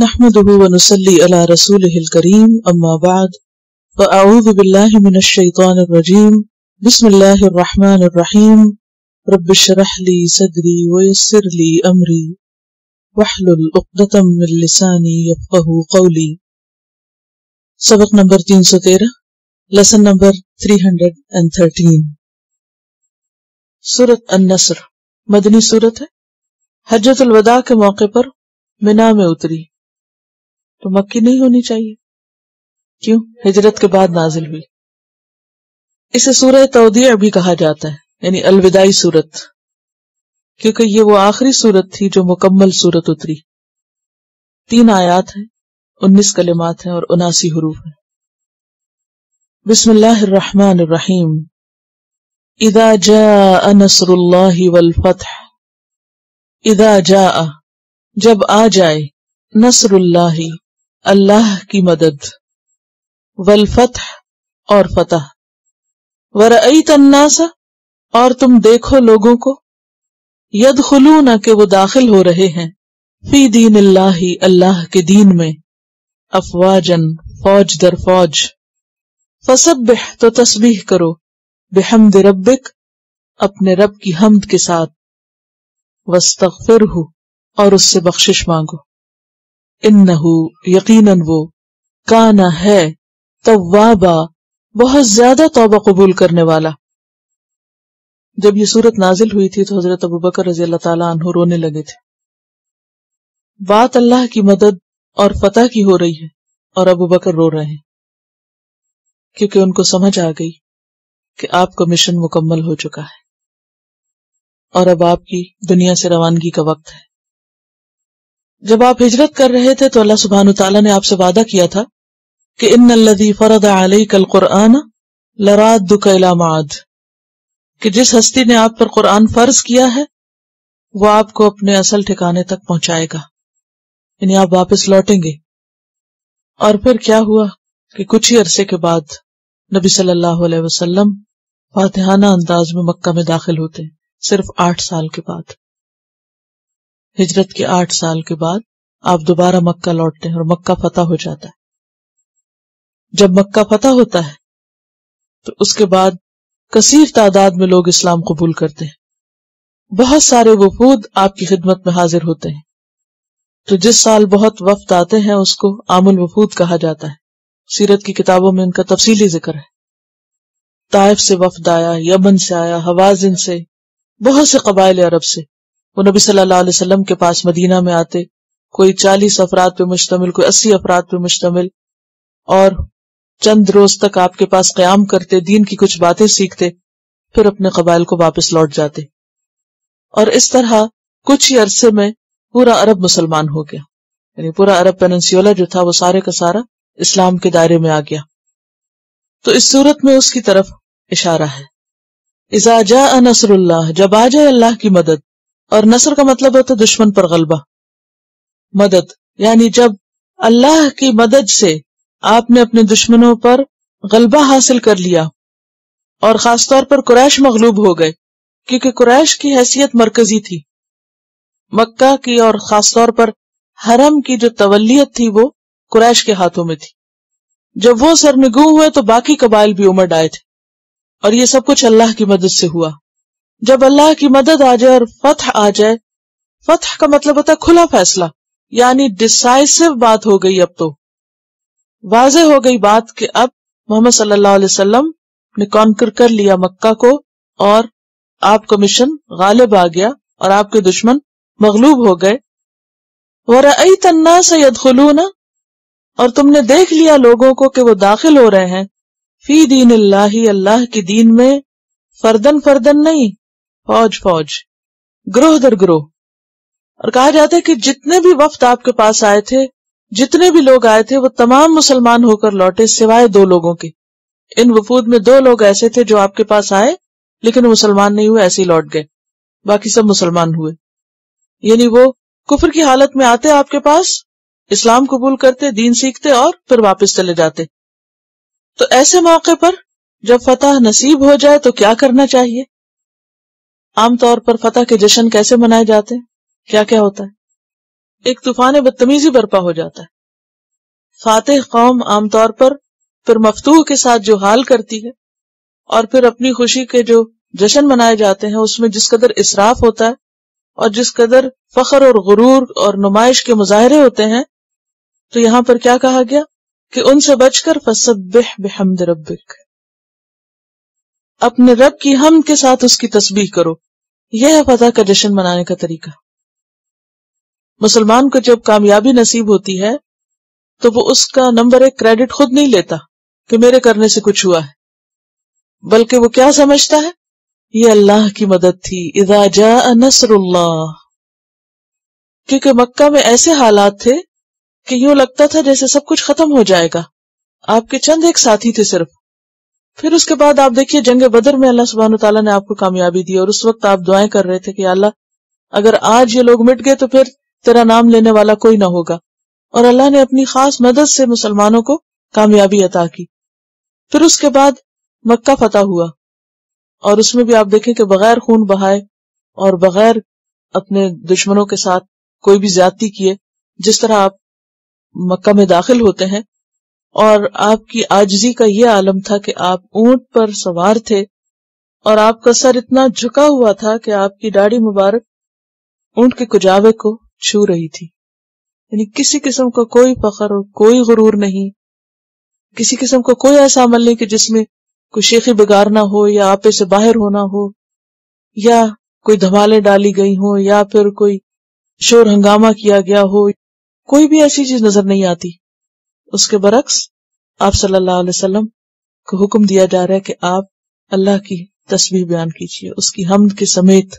نحمده ونصلي على رسوله الكريم اما بعد فاعوذ بالله من الشيطان الرجيم بسم الله الرحمن الرحيم رب اشرح لي صدري ويسر لي امري واحلل عقدة من لساني يفقهوا قولي. سبق نمبر 313 لیسن نمبر 313 سورۃ النصر مدنی سورت ہے. حجۃ الوداع کے موقع پر منا میں اتری تو مکی نہیں ہونی چاہیے. کیوں؟ ہجرت کے بعد نازل ہوئی. اسے سورہ تودیع بھی کہا جاتا ہے، یعنی الوداعی سورت، کیونکہ یہ وہ آخری سورت تھی جو مکمل سورت اتری. 3 آیات ہیں، 19 کلمات ہیں اور 79 حروف ہیں. بسم اللہ الرحمن الرحیم. اذا جاء نصر اللہ والفتح. اذا جاء جب آ جائے، نصر اللہ اللہ کی مدد، والفتح اور فتح، ورأیت الناس اور تم دیکھو لوگوں کو، یدخلون کہ وہ داخل ہو رہے ہیں، فی دین اللہ اللہ کے دین میں، افواجن فوج در فوج، فسبح تو تسبیح کرو، بحمد ربک اپنے رب کی حمد کے ساتھ، واستغفرہ اور اس سے بخشش مانگو، انہو یقیناً وہ، کانا ہے، توابا بہت زیادہ توبہ قبول کرنے والا. جب یہ سورت نازل ہوئی تھی تو حضرت ابوبکر رضی اللہ تعالیٰ عنہ رونے لگے تھے. بات اللہ کی مدد اور فتح کی ہو رہی ہے اور ابوبکر رو رہے ہیں، کیونکہ ان کو سمجھ آ گئی کہ آپ کا مشن مکمل ہو چکا ہے اور اب آپ کی دنیا سے روانگی کا وقت ہے. جب آپ ہجرت کر رہے تھے تو اللہ سبحانہ تعالیٰ نے آپ سے وعدہ کیا تھا کہ ان الذی فرض علیک القرآن لرادک الی معاد، کہ جس ہستی نے آپ پر قرآن فرض کیا ہے وہ آپ کو اپنے اصل ٹھکانے تک پہنچائے گا، یعنی آپ واپس لوٹیں گے. اور پھر کیا ہوا کہ کچھ ہی عرصے کے بعد نبی صلی اللہ علیہ وسلم فاتحانہ انداز میں مکہ میں داخل ہوتے ہیں، صرف 8 سال کے بعد. ہجرت کے 8 سال کے بعد آپ دوبارہ مکہ لوٹتے ہیں اور مکہ فتح ہو جاتا ہے. جب مکہ فتح ہوتا ہے تو اس کے بعد کثیر تعداد میں لوگ اسلام قبول کرتے ہیں. بہت سارے وفود آپ کی خدمت میں حاضر ہوتے ہیں. تو جس سال بہت وفد آتے ہیں اس کو عام الوفود کہا جاتا ہے. سیرت کی کتابوں میں ان کا تفصیلی ذکر ہے. طائف سے وفد آیا، یمن سے آیا، حوازن سے، بہت سے قبائل عرب سے. وہ نبی صلی اللہ علیہ وسلم کے پاس مدینہ میں آتے، کوئی 40 افراد پہ مشتمل، کوئی 80 افراد پہ مشتمل، اور چند روز تک آپ کے پاس قیام کرتے، دین کی کچھ باتیں سیکھتے، پھر اپنے قبائل کو واپس لوٹ جاتے. اور اس طرح کچھ ہی عرصے میں پورا عرب مسلمان ہو گیا، یعنی پورا عرب پیننسیولا جو تھا وہ سارے کا سارا اسلام کے دائرے میں آ گیا. تو اس صورت میں اس کی طرف اشارہ ہے. اذا جاء نصر اللہ جب آ جائے اللہ کی مدد، اور نصر کا مطلب ہوتا ہے دشمن پر غلبہ. مدد یعنی جب اللہ کی مدد سے آپ نے اپنے دشمنوں پر غلبہ حاصل کر لیا، اور خاص طور پر قریش مغلوب ہو گئے، کیونکہ قریش کی حیثیت مرکزی تھی. مکہ کی اور خاص طور پر حرم کی جو تولیت تھی وہ قریش کے ہاتھوں میں تھی. جب وہ سرنگوں ہوئے تو باقی قبائل بھی امڑ آئے تھے، اور یہ سب کچھ اللہ کی مدد سے ہوا. جب اللہ کی مدد آ جائے اور فتح آ جائے، فتح کا مطلب ہوتا ہے کھلا فیصلہ، یعنی ڈیسائسو بات ہو گئی. اب تو واضح ہو گئی بات کہ اب محمد صلی اللہ علیہ وسلم نے کانکر کر لیا مکہ کو، اور آپ کا مشن غالب آ گیا اور آپ کے دشمن مغلوب ہو گئے. وَرَأَيْتَ النَّاسَ يَدْخُلُونَ اور تم نے دیکھ لیا لوگوں کو کہ وہ داخل ہو رہے ہیں، فی دین اللہ اللہ کی دین میں، فردن فردن نہیں، فوج فوج، گروہ در گروہ. اور کہا جاتا ہے کہ جتنے بھی وفد آپ کے پاس آئے تھے، جتنے بھی لوگ آئے تھے، وہ تمام مسلمان ہو کر لوٹے سوائے 2 لوگوں کے. ان وفود میں 2 لوگ ایسے تھے جو آپ کے پاس آئے لیکن مسلمان نہیں ہوئے، ایسے ہی لوٹ گئے. باقی سب مسلمان ہوئے. یعنی وہ کفر کی حالت میں آتے آپ کے پاس، اسلام قبول کرتے، دین سیکھتے اور پھر واپس چلے جاتے. تو ایسے موقع پر جب فتح نصیب ہو جائے تو کیا کرنا چاہیے؟ عام طور پر فتح کے جشن کیسے منائے جاتے ہیں؟ کیا کیا ہوتا ہے؟ ایک طوفان بدتمیزی برپا ہو جاتا ہے. فاتح قوم عام طور پر پھر مفتوح کے ساتھ جو حال کرتی ہے اور پھر اپنی خوشی کے جو جشن منائے جاتے ہیں اس میں جس قدر اسراف ہوتا ہے اور جس قدر فخر اور غرور اور نمائش کے مظاہرے ہوتے ہیں، تو یہاں پر کیا کہا گیا کہ ان سے بچ کر فسبح بحمد ربک، اپنے رب کی حمد کے ساتھ اس کی تسبیح کرو. یہ ہے فتح کا جشن منانے کا طریقہ. مسلمان کو جب کامیابی نصیب ہوتی ہے تو وہ اس کا نمبر 1 کریڈٹ خود نہیں لیتا کہ میرے کرنے سے کچھ ہوا ہے، بلکہ وہ کیا سمجھتا ہے، یہ اللہ کی مدد تھی. اذا جاء نصر اللہ، کیونکہ مکہ میں ایسے حالات تھے کہ یوں لگتا تھا جیسے سب کچھ ختم ہو جائے گا. آپ کے چند ایک ساتھی تھے صرف. پھر اس کے بعد آپ دیکھیے جنگ بدر میں اللہ سبحانہ وتعالیٰ نے آپ کو کامیابی دی، اور اس وقت آپ دعائیں کر رہے تھے کہ اللہ اگر آج یہ لوگ مٹ گئے تو پھر تیرا نام لینے والا کوئی نہ ہوگا، اور اللہ نے اپنی خاص مدد سے مسلمانوں کو کامیابی عطا کی. پھر اس کے بعد مکہ فتح ہوا، اور اس میں بھی آپ دیکھیں کہ بغیر خون بہائے اور بغیر اپنے دشمنوں کے ساتھ کوئی بھی زیادتی کیے، جس طرح آپ مکہ میں داخل ہوتے ہیں، اور آپ کی عاجزی کا یہ عالم تھا کہ آپ اونٹ پر سوار تھے اور آپ کا سر اتنا جھکا ہوا تھا کہ آپ کی داڑھی مبارک اونٹ کے کجاوے کو چھو رہی تھی. یعنی کسی قسم کا کوئی فخر اور کوئی غرور نہیں، کسی قسم کا کوئی ایسا عمل نہیں کہ جس میں کوئی شیخی بگارنا ہو یا آپے سے باہر ہونا ہو یا کوئی دھمالے ڈالی گئی ہوں یا پھر کوئی شور ہنگامہ کیا گیا ہو. کوئی بھی ایسی چیز نظر نہیں آتی. اس کے برعکس آپ صلی اللہ علیہ وسلم کو حکم دیا جا رہا ہے کہ آپ اللہ کی تسبیح بیان کیجیے اس کی حمد کے سمیت.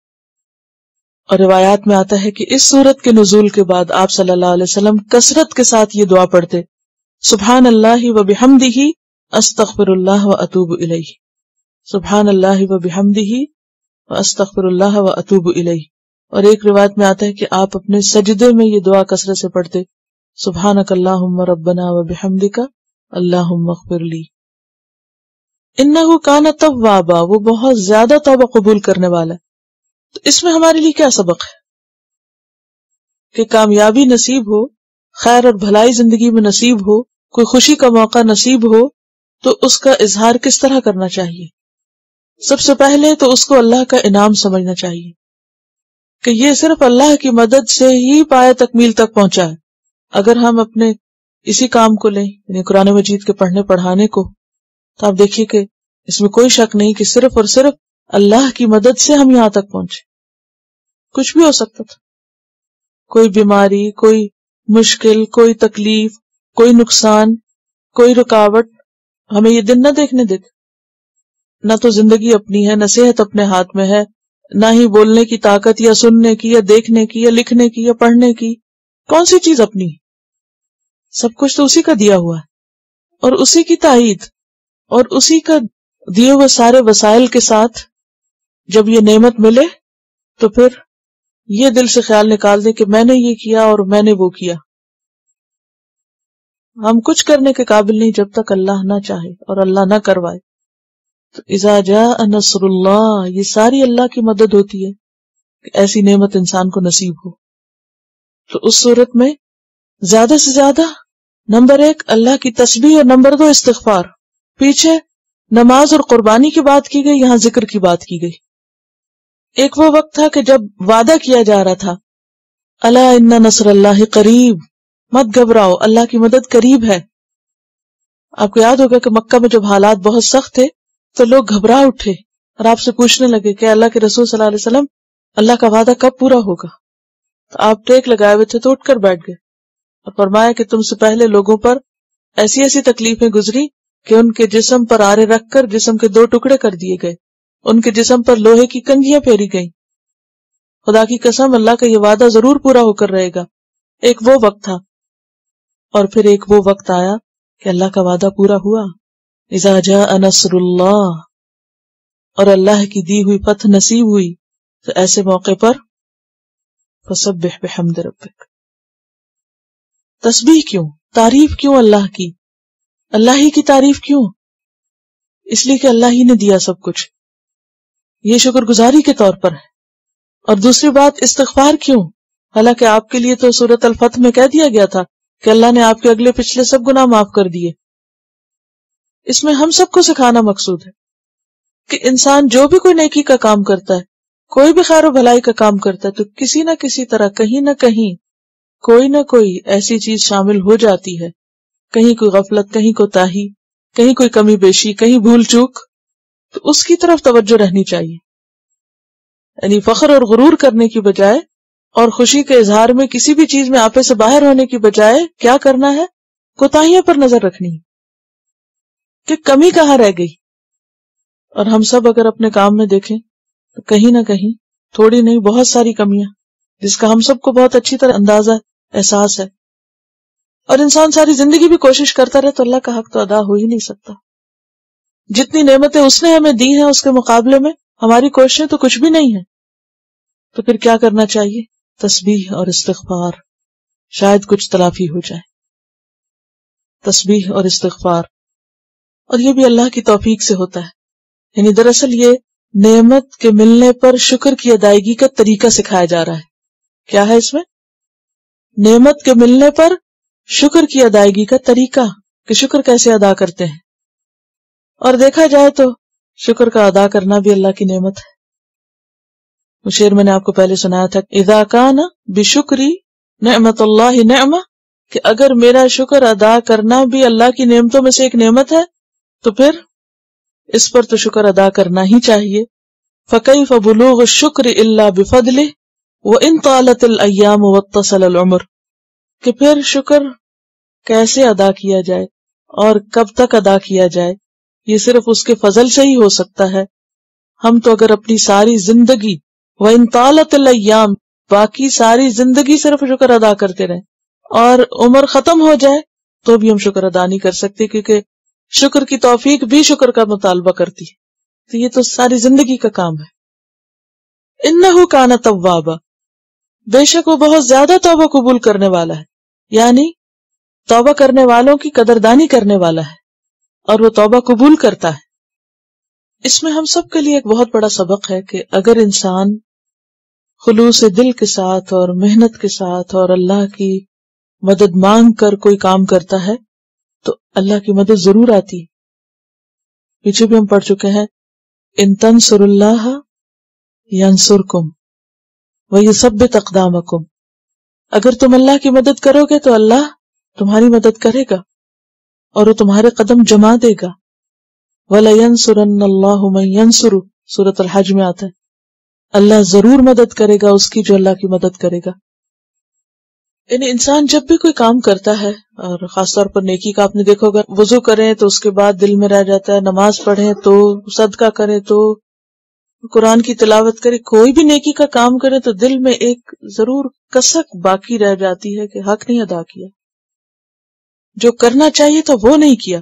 اور روایات میں آتا ہے کہ اس سورت کے نزول کے بعد آپ صلی اللہ علیہ وسلم کثرت کے ساتھ یہ دعا پڑھتے، سبحان اللہ و بحمدہ استغفر اللہ و اتوب الیہ، سبحان اللہ و بحمدہ و استغفر اللہ و اتوب الیہ. اور ایک روایت میں آتا ہے کہ آپ اپنے سجدے میں یہ دعا کثرت سے پڑھتے، سبحانک اللہم ربنا و بحمدک اللہم اغفر لی. انہ کان توابا، وہ بہت زیادہ توبہ قبول کرنے والا ہے. تو اس میں ہمارے لیے کیا سبق ہے کہ کامیابی نصیب ہو، خیر اور بھلائی زندگی میں نصیب ہو، کوئی خوشی کا موقع نصیب ہو تو اس کا اظہار کس طرح کرنا چاہیے. سب سے پہلے تو اس کو اللہ کا انعام سمجھنا چاہیے کہ یہ صرف اللہ کی مدد سے ہی پایہ تکمیل تک پہنچا ہے. اگر ہم اپنے اسی کام کو لیں، یعنی قرآن مجید کے پڑھنے پڑھانے کو، تو آپ دیکھیے کہ اس میں کوئی شک نہیں کہ صرف اور صرف اللہ کی مدد سے ہم یہاں تک پہنچے. کچھ بھی ہو سکتا تھا، کوئی بیماری، کوئی مشکل، کوئی تکلیف، کوئی نقصان، کوئی رکاوٹ ہمیں یہ دن نہ دیکھنے دیتے. نہ تو زندگی اپنی ہے، نہ صحت اپنے ہاتھ میں ہے، نہ ہی بولنے کی طاقت یا سننے کی یا دیکھنے کی یا لکھنے کی یا پڑھنے کی. کون سی چیز اپنی ہے؟ سب کچھ تو اسی کا دیا ہوا ہے، اور اسی کی تائید اور اسی کا دیے ہوئے سارے وسائل کے ساتھ جب یہ نعمت ملے تو پھر یہ دل سے خیال نکال دے کہ میں نے یہ کیا اور میں نے وہ کیا. ہم کچھ کرنے کے قابل نہیں جب تک اللہ نہ چاہے اور اللہ نہ کروائے. تو اذا جاء نصر اللہ، یہ ساری اللہ کی مدد ہوتی ہے کہ ایسی نعمت انسان کو نصیب ہو. تو اس صورت میں زیادہ سے زیادہ نمبر 1 اللہ کی تسبیح اور نمبر 2 استغفار. پیچھے نماز اور قربانی کی بات کی گئی، یہاں ذکر کی بات کی گئی. ایک وہ وقت تھا کہ جب وعدہ کیا جا رہا تھا، الا ان نصر اللہ قریب، مت گھبراؤ اللہ کی مدد قریب ہے. آپ کو یاد ہوگا کہ مکہ میں جب حالات بہت سخت تھے تو لوگ گھبرا اٹھے اور آپ سے پوچھنے لگے کہ اللہ کے رسول صلی اللہ علیہ وسلم اللہ کا وعدہ کب پورا ہوگا. تو آپ ٹیک لگائے ہوئے تھے تو اٹھ کر بیٹھ گئے اور فرمایا کہ تم سے پہلے لوگوں پر ایسی ایسی تکلیفیں گزری کہ ان کے جسم پر آرے رکھ کر جسم کے 2 ٹکڑے کر دیے گئے، ان کے جسم پر لوہے کی کنگھیاں پھیری گئیں. خدا کی قسم اللہ کا یہ وعدہ ضرور پورا ہو کر رہے گا. ایک وہ وقت تھا، اور پھر ایک وہ وقت آیا کہ اللہ کا وعدہ پورا ہوا. اذا جاء نصر اللہ، اور اللہ کی دی ہوئی فتح نصیب ہوئی. تو ایسے موقع پر فسبح بحمد ربک، تسبیح کیوں، تعریف کیوں اللہ کی، اللہ ہی کی تعریف کیوں؟ اس لیے کہ اللہ ہی نے دیا سب کچھ، یہ شکر گزاری کے طور پر ہے. اور دوسری بات استغفار کیوں؟ حالانکہ آپ کے لیے تو سورۃ الفتح میں کہہ دیا گیا تھا کہ اللہ نے آپ کے اگلے پچھلے سب گناہ معاف کر دیے۔ اس میں ہم سب کو سکھانا مقصود ہے کہ انسان جو بھی کوئی نیکی کا کام کرتا ہے، کوئی بھی خیر و بھلائی کا کام کرتا ہے، تو کسی نہ کسی طرح کہیں نہ کہیں کوئی نہ کوئی ایسی چیز شامل ہو جاتی ہے، کہیں کوئی غفلت، کہیں کوتاہی، کہیں کوئی کمی بیشی، کہیں بھول چوک، تو اس کی طرف توجہ رہنی چاہیے۔ یعنی فخر اور غرور کرنے کی بجائے اور خوشی کے اظہار میں کسی بھی چیز میں آپے سے باہر ہونے کی بجائے کیا کرنا ہے؟ کوتاہیوں پر نظر رکھنی ہے کہ کمی کہاں رہ گئی۔ اور ہم سب اگر اپنے کام میں دیکھیں تو کہیں نہ کہیں تھوڑی نہیں بہت ساری کمیاں، جس کا ہم سب کو بہت اچھی طرح اندازہ احساس ہے، اور انسان ساری زندگی بھی کوشش کرتا رہے تو اللہ کا حق تو ادا ہو ہی نہیں سکتا۔ جتنی نعمتیں اس نے ہمیں دی ہیں اس کے مقابلے میں ہماری کوششیں تو کچھ بھی نہیں ہیں۔ تو پھر کیا کرنا چاہیے؟ تسبیح اور استغفار، شاید کچھ تلافی ہو جائے۔ تسبیح اور استغفار، اور یہ بھی اللہ کی توفیق سے ہوتا ہے۔ یعنی دراصل یہ نعمت کے ملنے پر شکر کی ادائیگی کا طریقہ سکھایا جا رہا ہے۔ کیا ہے اس میں؟ نعمت کے ملنے پر شکر کی ادائیگی کا طریقہ، کہ شکر کیسے ادا کرتے ہیں۔ اور دیکھا جائے تو شکر کا ادا کرنا بھی اللہ کی نعمت ہے۔ وہ شعر میں نے آپ کو پہلے سنایا تھا، اذا کان بشکری نعمت اللہ نعمہ، کہ اگر میرا شکر ادا کرنا بھی اللہ کی نعمتوں میں سے ایک نعمت ہے تو پھر اس پر تو شکر ادا کرنا ہی چاہیے۔ فکیف بلوغ الشکر الا بفضلہ وان طالت الایام واتصل العمر، کہ پھر شکر کیسے ادا کیا جائے اور کب تک ادا کیا جائے، یہ صرف اس کے فضل سے ہی ہو سکتا ہے۔ ہم تو اگر اپنی ساری زندگی وان طالت الایام، باقی ساری زندگی صرف شکر ادا کرتے رہیں اور عمر ختم ہو جائے تو بھی ہم شکر ادا نہیں کر سکتے، کیونکہ شکر کی توفیق بھی شکر کا مطالبہ کرتی ہے۔ تو یہ تو ساری زندگی کا کام ہے۔ انہ کان توابا، بے شک وہ بہت زیادہ توبہ قبول کرنے والا ہے، یعنی توبہ کرنے والوں کی قدردانی کرنے والا ہے، اور وہ توبہ قبول کرتا ہے۔ اس میں ہم سب کے لیے ایک بہت بڑا سبق ہے کہ اگر انسان خلوص دل کے ساتھ اور محنت کے ساتھ اور اللہ کی مدد مانگ کر کوئی کام کرتا ہے تو اللہ کی مدد ضرور آتی ہے۔ پیچھے بھی ہم پڑھ چکے ہیں، ان تنصروا اللہ ینصرکم ویثبت اقدامکم، اگر تم اللہ کی مدد کرو گے تو اللہ تمہاری مدد کرے گا اور وہ تمہارے قدم جما دے گا۔ وَلَيَنْصُرَنَّ اللَّهُ مَن يَنْصُرُ، سورۃ الحج میں آتا ہے، اللہ ضرور مدد کرے گا اس کی جو اللہ کی مدد کرے گا۔ یعنی انسان جب بھی کوئی کام کرتا ہے، اور خاص طور پر نیکی کا آپ نے دیکھا ہوگا، وضو کریں تو اس کے بعد دل میں رہ جاتا ہے، نماز پڑھیں تو، صدقہ کریں تو، قرآن کی تلاوت کریں، کوئی بھی نیکی کا کام کریں تو دل میں ایک ضرور کسک باقی رہ جاتی ہے کہ حق نہیں ادا کیا، جو کرنا چاہیے تو وہ نہیں کیا۔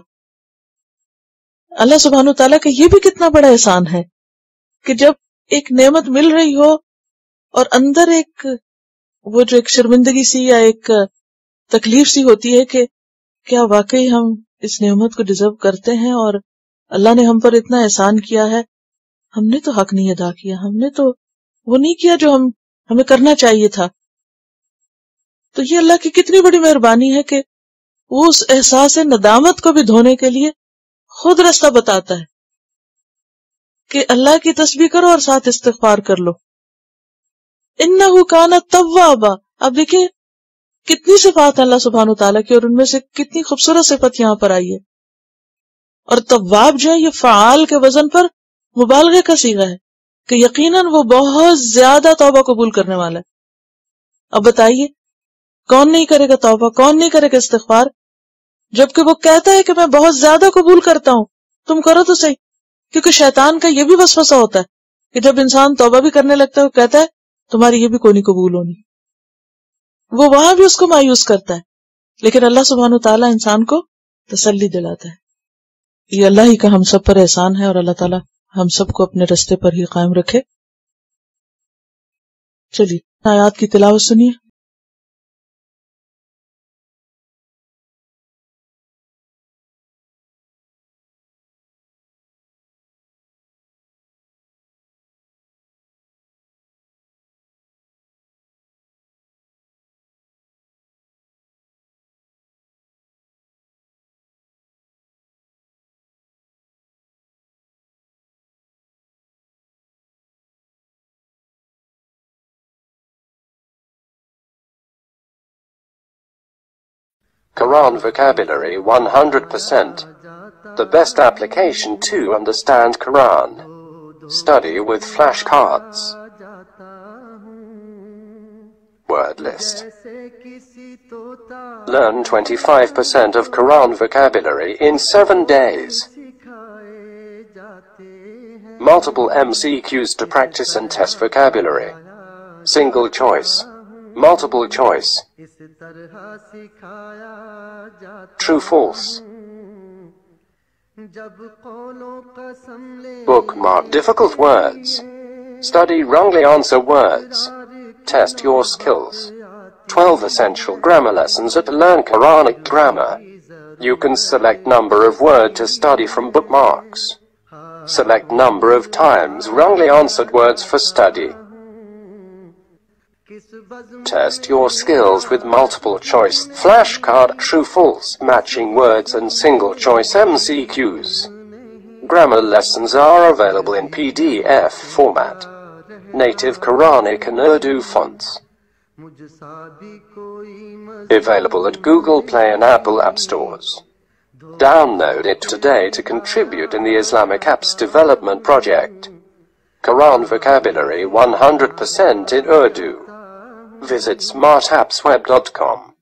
اللہ سبحانہ وتعالیٰ کا یہ بھی کتنا بڑا احسان ہے کہ جب ایک نعمت مل رہی ہو اور اندر ایک وہ جو ایک شرمندگی سی یا ایک تکلیف سی ہوتی ہے کہ کیا واقعی ہم اس نعمت کو ڈیزرو کرتے ہیں، اور اللہ نے ہم پر اتنا احسان کیا ہے، ہم نے تو حق نہیں ادا کیا، ہم نے تو وہ نہیں کیا جو ہمیں کرنا چاہیے تھا۔ تو یہ اللہ کی کتنی بڑی مہربانی ہے کہ وہ اس احساس ندامت کو بھی دھونے کے لیے خود راستہ بتاتا ہے کہ اللہ کی تسبیح کرو اور ساتھ استغفار کر لو۔ انہ کان توابا، اب دیکھیں کتنی صفات اللہ سبحانہ وتعالیٰ کی، اور ان میں سے کتنی خوبصورت صفت یہاں پر آئی ہے۔ اور تواب جو ہے یہ فعال کے وزن پر مبالغے کا صیغہ ہے کہ یقیناً وہ بہت زیادہ توبہ قبول کرنے والا ہے۔ اب بتائیے کون نہیں کرے گا توبہ، کون نہیں کرے گا استغفار، جبکہ وہ کہتا ہے کہ میں بہت زیادہ قبول کرتا ہوں، تم کرو تو صحیح۔ کیونکہ شیطان کا یہ بھی وسوسہ ہوتا ہے کہ جب انسان توبہ بھی کرنے لگتا ہے وہ کہتا ہے تمہاری یہ بھی کوئی نہیں قبول ہونی، وہ وہاں بھی اس کو مایوس کرتا ہے، لیکن اللہ سبحانہ وتعالیٰ انسان کو تسلی دلاتا ہے۔ یہ اللہ ہی کا ہم سب پر احسان ہے، اور اللہ تعالیٰ ہم سب کو اپنے رستے پر ہی قائم رکھے۔ چلیے آیات کی تلاوت سنیے۔ Quran vocabulary 100%. The best application to understand Quran. Study with flashcards. Word list. Learn 25% of Quran vocabulary in 7 days. Multiple MCQs to practice and test vocabulary. Single choice. Multiple choice. True, false. Bookmark difficult words. Study wrongly answer words. Test your skills. 12 essential grammar lessons to learn Quranic grammar. You can select number of word to study from bookmarks. Select number of times wrongly answered words for study. Test your skills with multiple choice, flashcard, true, false, matching words and single choice MCQs. Grammar lessons are available in PDF format. Native Quranic and Urdu fonts. Available at Google Play and Apple App Stores. Download it today to contribute in the Islamic Apps Development Project. Quran vocabulary 100% in Urdu. Visit smartappsweb.com.